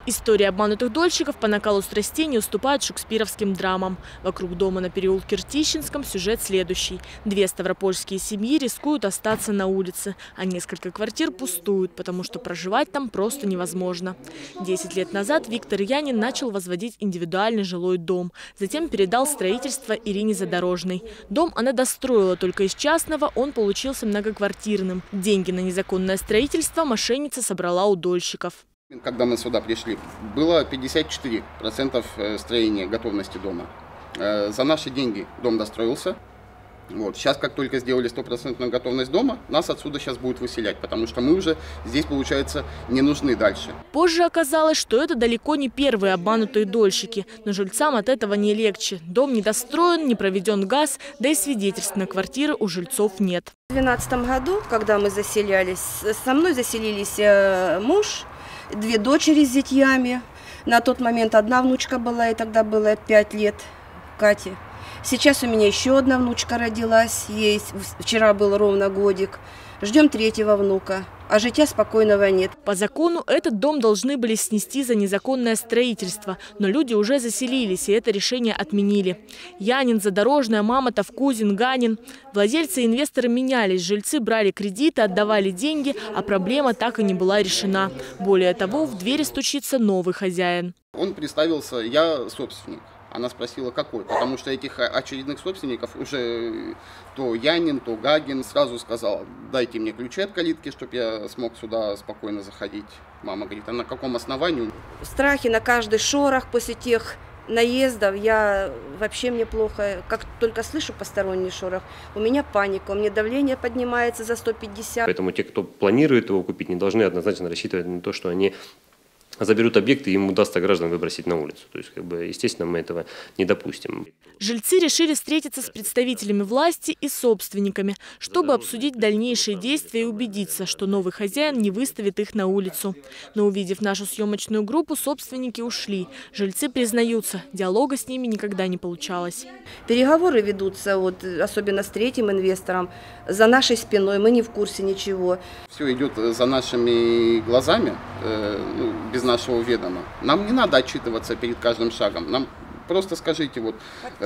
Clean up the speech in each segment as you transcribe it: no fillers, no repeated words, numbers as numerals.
История обманутых дольщиков по накалу страстей не уступает шекспировским драмам. Вокруг дома на переулке Ртищенском сюжет следующий. 2 ставропольские семьи рискуют остаться на улице, а несколько квартир пустуют, потому что проживать там просто невозможно. 10 лет назад Виктор Янин начал возводить индивидуальный жилой дом. Затем передал строительство Ирине Задорожной. Дом она достроила только из частного, он получился многоквартирным. Деньги на незаконное строительство мошенница собрала у дольщиков. Когда мы сюда пришли, было 54% строения, готовности дома. За наши деньги дом достроился. Вот. Сейчас, как только сделали 100% готовность дома, нас отсюда сейчас будут выселять, потому что мы уже здесь, получается, не нужны дальше. Позже оказалось, что это далеко не первые обманутые дольщики. Но жильцам от этого не легче. Дом не достроен, не проведен газ, да и свидетельств на квартиры у жильцов нет. В 2012 году, когда мы заселялись, со мной заселились муж, 2 дочери с детьями. На тот момент 1 внучка была, и тогда было 5 лет Кате. Сейчас у меня еще 1 внучка родилась, ей вчера был ровно годик. Ждем 3-го внука, а житья спокойного нет. По закону этот дом должны были снести за незаконное строительство, но люди уже заселились, и это решение отменили. Янин, Задорожная, Мамонтов, Кузин, Ганин. Владельцы и инвесторы менялись, жильцы брали кредиты, отдавали деньги, а проблема так и не была решена. Более того, в двери стучится новый хозяин. Он представился: я собственник. Она спросила, какой, потому что этих очередных собственников уже то Янин, то Гагин. Сразу сказал: дайте мне ключи от калитки, чтобы я смог сюда спокойно заходить. Мама говорит: а на каком основании? Страхи на каждый шорох после тех наездов. Вообще мне плохо. Как только слышу посторонний шорох, у меня паника, у меня давление поднимается за 150. Поэтому те, кто планирует его купить, не должны однозначно рассчитывать на то, что они заберут объекты, и им удастся граждан выбросить на улицу. То есть, естественно, мы этого не допустим. Жильцы решили встретиться с представителями власти и собственниками, чтобы обсудить дальнейшие действия и убедиться, что новый хозяин не выставит их на улицу. Но увидев нашу съемочную группу, собственники ушли. Жильцы признаются, диалога с ними никогда не получалось. Переговоры ведутся, особенно с 3-м инвестором, за нашей спиной, мы не в курсе ничего. Все идет за нашими глазами, без нашего ведома. Нам не надо отчитываться перед каждым шагом. Нам просто скажите, вот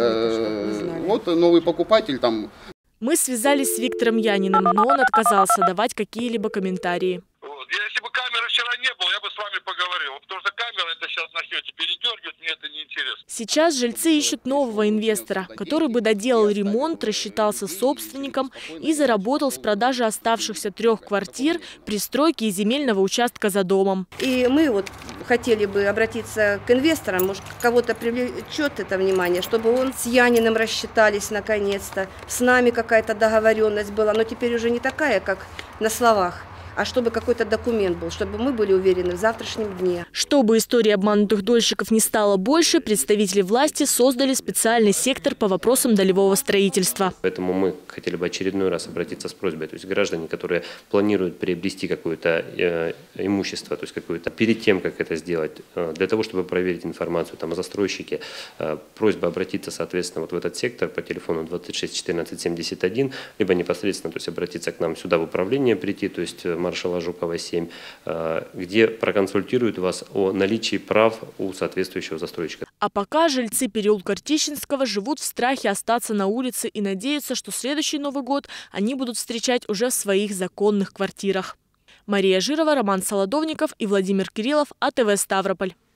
новый покупатель там. Мы связались с Виктором Яниным, но он отказался давать какие-либо комментарии. Если бы камеры вчера не было, я бы с вами поговорил. Потому что камера это сейчас начнете передергивать, мне это не интересно. Сейчас жильцы ищут нового инвестора, который бы доделал ремонт, рассчитался с собственником и заработал с продажи оставшихся 3 квартир, пристройки и земельного участка за домом. И мы хотели бы обратиться к инвесторам, может, кого-то привлечет это внимание, чтобы он с Яниным рассчитались наконец-то, с нами какая-то договоренность была, но теперь уже не такая, как на словах, а чтобы какой-то документ был, чтобы мы были уверены в завтрашнем дне. Чтобы истории обманутых дольщиков не стало больше, представители власти создали специальный сектор по вопросам долевого строительства. Поэтому мы хотели бы очередной раз обратиться с просьбой, то есть граждане, которые планируют приобрести какое-то имущество, то есть какое-то перед тем, как это сделать, для того, чтобы проверить информацию о застройщике, просьба обратиться, соответственно, в этот сектор по телефону 26 14 71, либо непосредственно, то есть обратиться к нам сюда в управление прийти, то есть маршала Жукова 7, где проконсультируют вас о наличии прав у соответствующего застройщика. А пока жильцы переулка Ртищенского живут в страхе остаться на улице и надеются, что следующий Новый год они будут встречать уже в своих законных квартирах. Мария Жирова, Роман Солодовников и Владимир Кириллов, АТВ Ставрополь.